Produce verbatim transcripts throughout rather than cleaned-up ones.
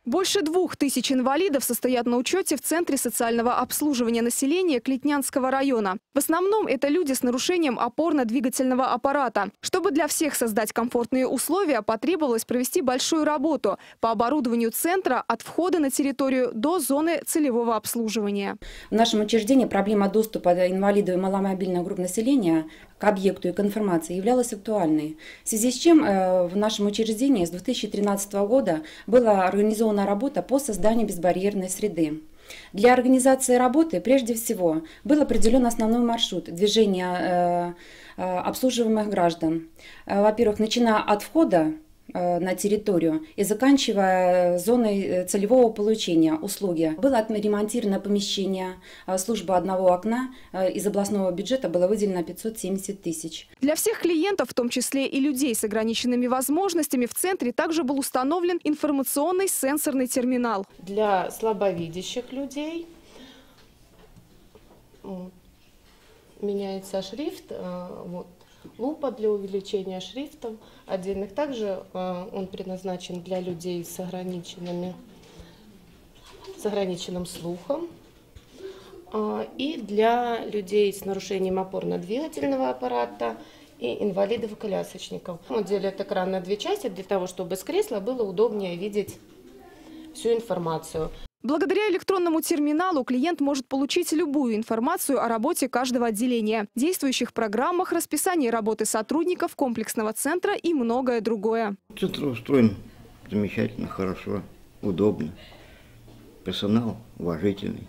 Больше двух тысяч инвалидов состоят на учете в Центре социального обслуживания населения Клетнянского района. В основном это люди с нарушением опорно-двигательного аппарата. Чтобы для всех создать комфортные условия, потребовалось провести большую работу по оборудованию центра от входа на территорию до зоны целевого обслуживания. В нашем учреждении проблема доступа инвалидов и маломобильных групп населения к объекту и к информации являлась актуальной. В связи с чем в нашем учреждении с две тысячи тринадцатого года была организована работа по созданию безбарьерной среды. Для организации работы прежде всего был определен основной маршрут движения э, э, обслуживаемых граждан. Э, во-первых, начиная от входа э, на территорию и заканчивая зоной целевого получения услуги. Было отремонтировано помещение, э, служба одного окна, э, из областного бюджета было выделено пятьсот семьдесят тысяч. Для всех клиентов, в том числе и людей с ограниченными возможностями, в центре также был установлен информационный сенсорный терминал. Для слабовидящих людей меняется шрифт, вот, лупа для увеличения шрифтов отдельных. Также он предназначен для людей с, ограниченными, с ограниченным слухом и для людей с нарушением опорно-двигательного аппарата и инвалидов и колясочников. Он делит экран на две части для того, чтобы с кресла было удобнее видеть всю информацию. Благодаря электронному терминалу клиент может получить любую информацию о работе каждого отделения, действующих программах, расписании работы сотрудников комплексного центра и многое другое. Центр устроен замечательно, хорошо, удобно. Персонал уважительный.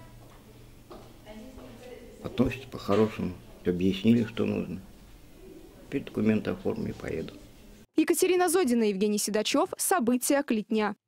Относятся по-хорошему. Объяснили, что нужно. Теперь документы оформлю и поеду. Екатерина Зодина, Евгений Седачев. События Клетня.